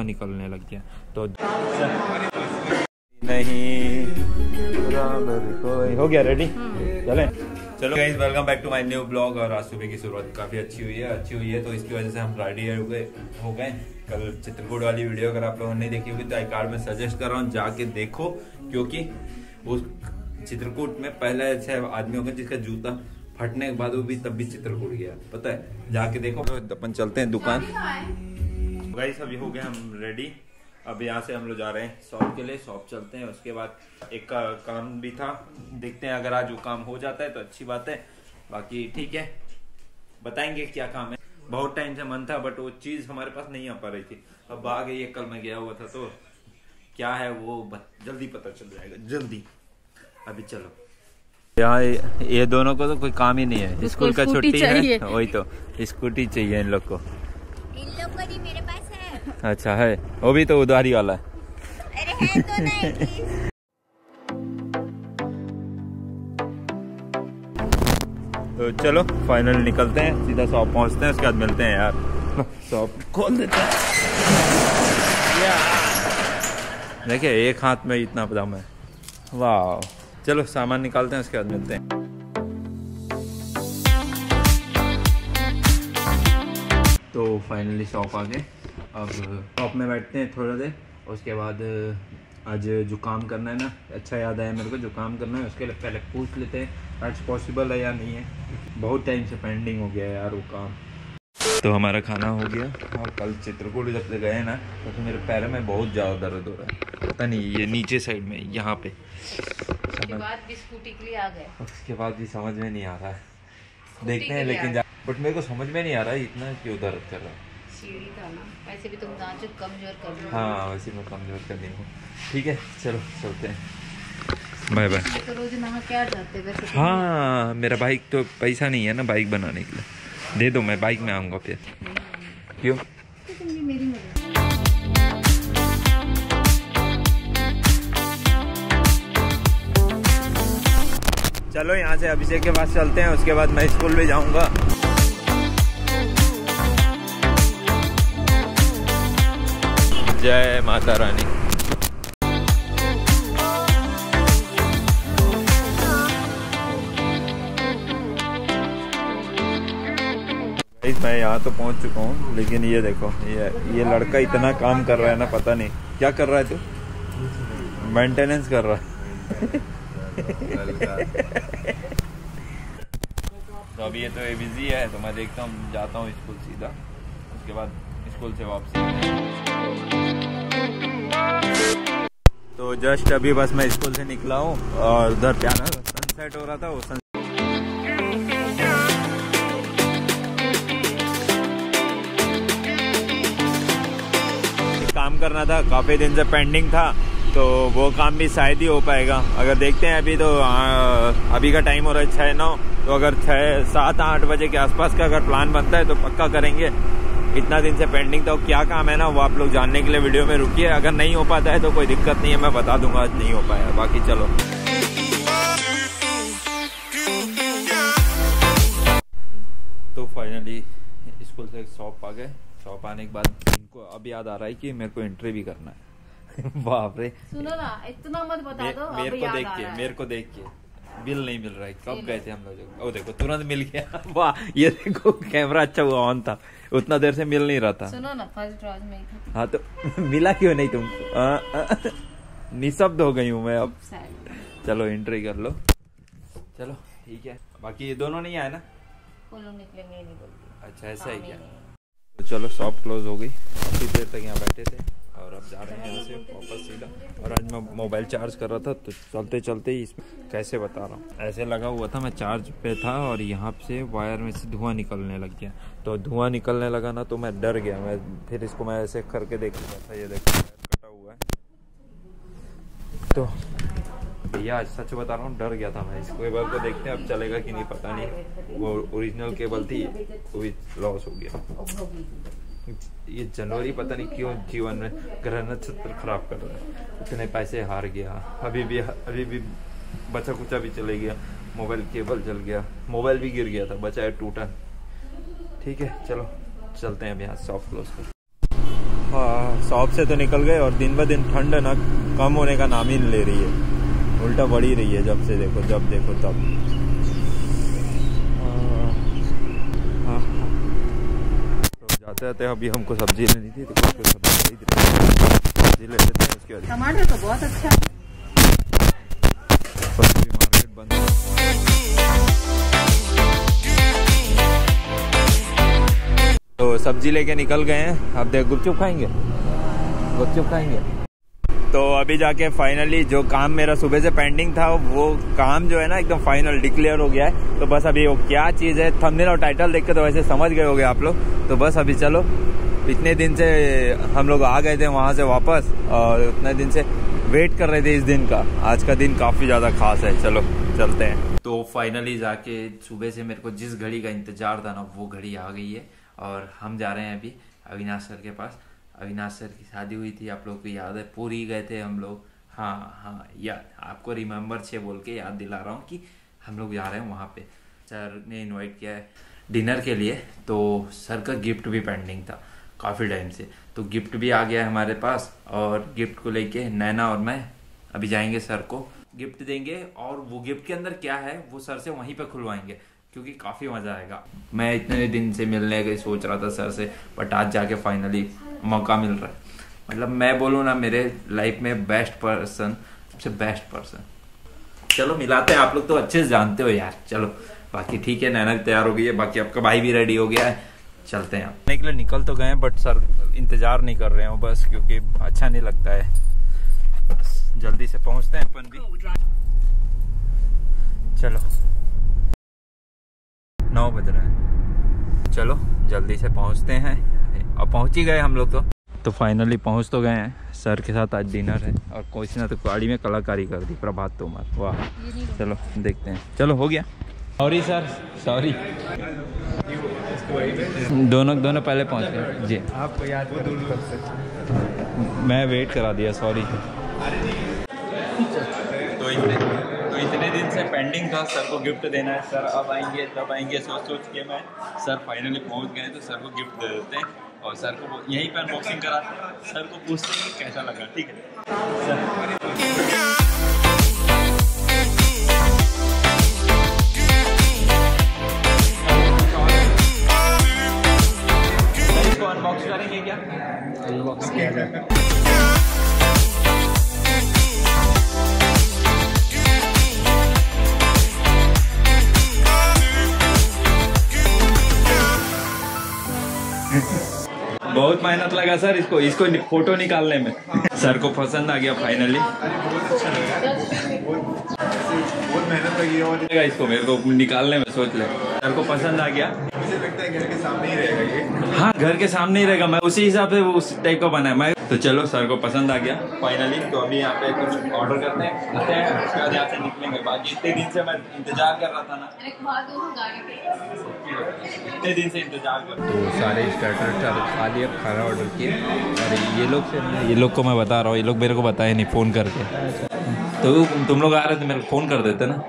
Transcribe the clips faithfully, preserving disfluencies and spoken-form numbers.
निकलने लग गया। तो नहीं हो गया रेडी, चले चलो guys, welcome back to my new blog. और आज सुबह की शुरुआत काफी अच्छी हुई है अच्छी हुई है तो इसकी वजह से हम रेडी हो गए हो गए कल चित्रकूट वाली वीडियो अगर आप लोगों ने देखी होगी तो आई कार्ड में सजेस्ट कर रहा हूँ, जाके देखो, क्योंकि उस चित्रकूट में पहले ऐसे आदमी होगा जिसका जूता फटने के बाद वो भी तब भी चित्रकूट गया, पता है, जाके देखो। तो अपन चलते हैं दुकान। गाइस अभी हो गए हम रेडी, अब यहाँ से हम लोग जा रहे हैं शॉप के लिए, शॉप चलते हैं। उसके बाद एक का, काम भी था, देखते हैं अगर आज वो काम हो जाता है तो अच्छी बात है, बाकी ठीक है बताएंगे क्या काम है। बहुत टाइम से मन था बट वो चीज हमारे पास नहीं आ पा रही थी, अब आ गई है। कल मैं गया हुआ था तो क्या है वो जल्दी पता चल जाएगा, जल्दी। अभी चलो, यहाँ ये दोनों को तो कोई काम ही नहीं है, स्कूल का छुट्टी है, वही तो स्कूटी चाहिए इन लोग को। इन लोग को नहीं, मेरे पास है। अच्छा है, वो भी तो उधारी वाला है। अरे है तो नहीं। तो चलो फाइनल निकलते हैं, सीधा शॉप पहुंचते हैं, उसके बाद मिलते हैं यार। शॉप खोल देते हैं। देखिए एक हाथ में इतना दम है, वाह। चलो सामान निकालते हैं, उसके बाद मिलते हैं। तो फाइनली शॉप आ गए, अब शॉप में बैठते हैं थोड़ा देर, उसके बाद आज जो काम करना है ना, अच्छा याद आया मेरे को, जो काम करना है उसके लिए पहले पूछ लेते हैं आज पॉसिबल है या नहीं है। बहुत टाइम से पेंडिंग हो गया है यार वो काम। तो हमारा खाना हो गया, और कल चित्रकूट जब से गए ना तो, तो मेरे पैर में बहुत ज़्यादा दर्द हो रहा है, पता नहीं ये नीचे साइड में यहाँ पे। उसके बाद भी स्कूटी के लिए आ गए, उसके बाद भी समझ में नहीं आ रहा है, देखते हैं लेकिन जा, बट मेरे को समझ में नहीं आ रहा है इतना क्यों दर्द कर रहा है। सीढ़ी था ना, वैसे भी तुम नाजुक कमजोर कर दी। हाँ वैसे मैं कमजोर कर दी हूँ। ठीक है चलो चलते हैं, बाय बाय। तो रोज नहा क्या जाते वैसे। हाँ मेरा बाइक तो पैसा नहीं है ना बाइक बनाने के लिए, दे दो मैं बाइक में आऊँगा फिर। क्यों? तो तुम भी मेरी मदद। चलो यहाँ से अभिषेक के पास चलते हैं, उसके बाद मैं स्कूल भी जाऊँगा। जय माता रानी। मैं यहाँ तो पहुँच चुका हूँ, लेकिन ये देखो ये ये लड़का इतना काम कर रहा है ना, पता नहीं क्या कर रहा है तू, मेंटेनेंस कर रहा है। तो अभी ये तो ये बिजी है, तो मैं देखता हूँ, जाता हूँ स्कूल सीधा, उसके बाद स्कूल से वापसी। तो जस्ट अभी बस मैं स्कूल से निकला हूँ और उधर प्यारा सनसेट हो रहा था, वो सन... काम करना था, काफी दिन से पेंडिंग था, तो वो काम भी शायद ही हो पाएगा। अगर देखते हैं, अभी तो आ, अभी का टाइम हो रहा है छः नौ, तो अगर छः सात आठ बजे के आसपास का अगर प्लान बनता है तो पक्का करेंगे। इतना दिन से पेंडिंग था, वो क्या काम है ना वो आप लोग जानने के लिए वीडियो में रुकिए। अगर नहीं हो पाता है तो कोई दिक्कत नहीं है, मैं बता दूंगा आज नहीं हो पाया। बाकी चलो तो फाइनली स्कूल से शॉप आ गए। शॉप आने के बाद इनको अब याद आ रहा है कि मेरे को एंट्री भी करना है। बाप रे, सुनो ना, इतना मत बता दो। मेरे को देख के मेरे को देख के बिल नहीं मिल रहा है। कब गए थे हम लोग? ओ देखो तुरंत मिल गया। वाह, ये देखो कैमरा अच्छा हुआ ऑन था, उतना देर से मिल नहीं रहा था। सुनो ना, फर्स्ट ड्रॉज में ही था। हाँ तो मिला क्यों नहीं तुमको? निशब्द हो गई हूँ मैं अब। चलो एंट्री कर लो, चलो ठीक है। बाकी ये दोनों नहीं आए ना? वो लोग निकलेंगे नहीं बोलते। अच्छा ऐसा है क्या? तो चलो शॉप क्लोज हो गई, काफी देर तक यहाँ बैठे थे और अब जा रहे हैं यहाँ से वापस सीधा। और आज मैं मोबाइल चार्ज कर रहा था तो चलते चलते ही इसमें कैसे बता रहा हूँ, ऐसे लगा हुआ था, मैं चार्ज पे था और यहाँ से वायर में से धुआं निकलने लग गया। तो धुआं निकलने लगा ना तो मैं डर गया, मैं फिर इसको मैं ऐसे करके देख लिया था, ये देखो कटा हुआ है। तो भैया सच बता रहा हूँ, डर गया था मैं। इस केबल को देखते हैं अब चलेगा कि नहीं पता नहीं, वो ओरिजिनल केबल थी वो भी लॉस हो गया। ये जनवरी पता नहीं क्यों जीवन में ग्रह नक्षत्र खराब कर रहा है, इतने पैसे हार गया। अभी भी अभी भी बचा कुचा भी चले गया, मोबाइल केबल जल गया, मोबाइल भी गिर गया था, बचा है टूटा। ठीक है चलो चलते हैं अब यहाँ शॉप क्लोज कर। शॉप से तो निकल गए और दिन ब दिन ठंड ना कम होने का नाम ही नहीं ले रही है, उल्टा बढ़ ही रही है। जब से देखो जब देखो तब। हाँ तो जाते जाते अभी हमको सब्जी लेनी थी, तो सब्जी सब्जी ले लेते हैं। उसके बाद टमाटर तो बहुत अच्छा है। सब्जी मार्केट बंद है। तो सब्जी लेके निकल गए हैं। अब देख गुपचुप खाएंगे, गुपचुप खाएंगे। तो अभी जाके फाइनली जो काम मेरा सुबह से पेंडिंग था वो काम जो है ना एकदम फाइनल डिक्लेयर हो गया है। तो बस अभी वो क्या चीज़ है, थंबनेल और टाइटल देख के तो वैसे समझ गए होगे आप लोग। तो बस अभी चलो, इतने दिन से हम लोग आ गए थे वहाँ से वापस और उतने दिन से वेट कर रहे थे इस दिन का। आज का दिन काफ़ी ज़्यादा खास है। चलो चलते हैं। तो फाइनली जाके सुबह से मेरे को जिस घड़ी का इंतजार था ना वो घड़ी आ गई है और हम जा रहे हैं अभी अविनाश सर के पास। अविनाश सर की शादी हुई थी, आप लोगों को याद है, पूरी गए थे हम लोग। हाँ हाँ याद, आपको रिमेम्बर छे बोल के याद दिला रहा हूँ कि हम लोग जा रहे हैं वहाँ पे। सर ने इनवाइट किया है डिनर के लिए। तो सर का गिफ्ट भी पेंडिंग था काफ़ी टाइम से, तो गिफ्ट भी आ गया है हमारे पास। और गिफ्ट को लेके नैना और मैं अभी जाएंगे, सर को गिफ्ट देंगे। और वो गिफ्ट के अंदर क्या है वो सर से वहीं पे खुलवाएंगे, क्योंकि काफ़ी मज़ा आएगा। मैं इतने दिन से मिलने का सोच रहा था सर से, बट आज जाके फाइनली मौका मिल रहा है। मतलब मैं बोलूँ ना, मेरे लाइफ में बेस्ट पर्सन, सबसे बेस्ट पर्सन। चलो मिलाते हैं, आप लोग तो अच्छे से जानते हो यार। चलो बाकी ठीक है, नैना भी तैयार हो गई है, बाकी आपका भाई भी रेडी हो गया है। चलते हैं। आने के लिए निकल तो गए बट सर इंतजार नहीं कर रहे हो बस, क्योंकि अच्छा नहीं लगता है। बस जल्दी से पहुंचते हैं अपन भी। चलो नौ बज रहे हैं, चलो जल्दी से पहुंचते हैं। अब पहुंच ही गए हम लोग तो तो फाइनली पहुंच तो गए हैं। सर के साथ आज डिनर है और कोई ना तो गाड़ी में कलाकारी कर दी प्रभात तोमर, वाह। चलो देखते हैं। चलो हो गया। Sorry sir, sorry. दोनों दोनों पहले पहुंच गए जी। आपको याद मैं वेट करा दिया, सॉरी। तो इतने तो इतने दिन से पेंडिंग था, सर को गिफ्ट देना है। सर अब आएंगे तब आएंगे सोच सोच के मैं, सर फाइनली पहुंच गए तो सर को गिफ्ट दे देते हैं और सर को यहीं पर अनबॉक्सिंग कराते हैं। सर को पूछते हैं कैसा लगा, ठीक है सर। अनबॉक्स करेंगे क्या? अनबॉक्स किया जाए। बहुत मेहनत लगा सर इसको इसको फोटो निकालने में। सर को पसंद आ गया फाइनली। बहुत मेहनत लगी है इसको मेरे को निकालने में, सोच ले। सर को पसंद आ गया। मुझे लगता है घर के सामने ही रहेगा ये। हाँ घर के सामने ही रहेगा, मैं उसी हिसाब से उस टाइप का बनाया मैं। तो चलो सर को पसंद आ गया फाइनली। तो अभी यहाँ पे कुछ ऑर्डर करते हैं, आते हैं, उसके बाद यहाँ से निकलेंगे। बाकी इतने दिन से मैं इंतजार कर रहा था ना, इतने दिन से इंतजार कर। तो सारे स्टार्टर खा लिए, खाना ऑर्डर किए। और ये लोग से ये लोग को मैं बता रहा हूँ, ये लोग मेरे को बताए नहीं फ़ोन करके। तो तुम लोग आ रहे थे मेरे को फ़ोन कर देते ना।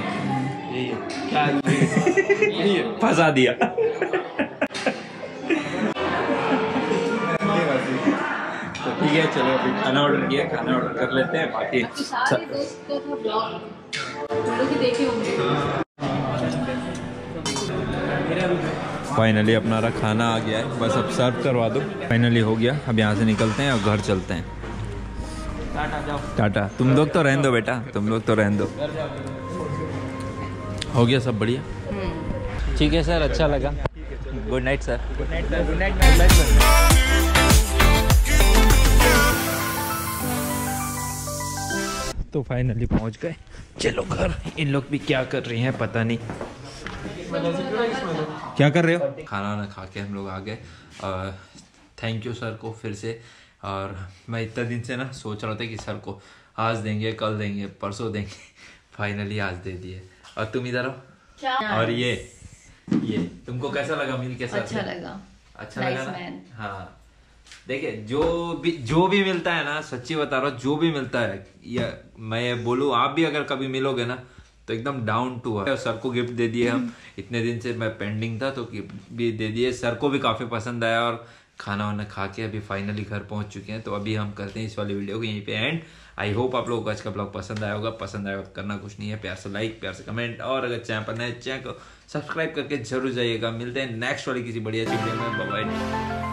फंसा दिया। तो ठीक है चलो अभी खाना ऑर्डर किया, खाना ऑर्डर कर लेते हैं। बाकी फाइनली अपना रहा खाना आ गया है, बस अब सर्व करवा दो। फाइनली हो गया, अब यहाँ से निकलते हैं और घर चलते हैं। टाटा जाओ। टाटा। तुम लोग तो रहने दो बेटा, तुम लोग तो रहने दो। हो गया सब बढ़िया, ठीक है सर, अच्छा लगा। Good night sir. Good night sir. Good night sir. तो फाइनली पहुंच गए, चलो घर। इन लोग भी क्या कर रही हैं पता नहीं, क्या कर रहे हो? खाना ना खा के हम लोग आ गए। थैंक यू सर को फिर से। और मैं इतना दिन से ना सोच रहा था कि सर को आज देंगे, कल देंगे, परसों देंगे, फाइनली आज दे दिए। और तुम इधर हो। और ये ये तुमको कैसा लगा मिल के? अच्छा लगा, अच्छा लगा ना? हाँ देखिए, जो भी जो भी मिलता है ना, सच्ची बता रहा हूँ, जो भी मिलता है, या मैं बोलूँ आप भी अगर कभी मिलोगे ना तो एकदम डाउन टू अर्थ। सर को गिफ्ट दे दिए हम, इतने दिन से मैं पेंडिंग था तो गिफ्ट भी दे दिए। सर को भी काफी पसंद आया और खाना वाना खा के अभी फाइनली घर पहुंच चुके हैं। तो अभी हम करते हैं इस वाली वीडियो को यहीं पे एंड। आई होप आप लोगों को आज का ब्लॉग पसंद आया होगा। पसंद आया करना कुछ नहीं है, प्यार से लाइक, प्यार से कमेंट, और अगर चैनल पर नए चैनल को सब्सक्राइब करके जरूर जाइएगा। मिलते हैं नेक्स्ट वाली किसी बढ़िया वीडियो में। Bye bye.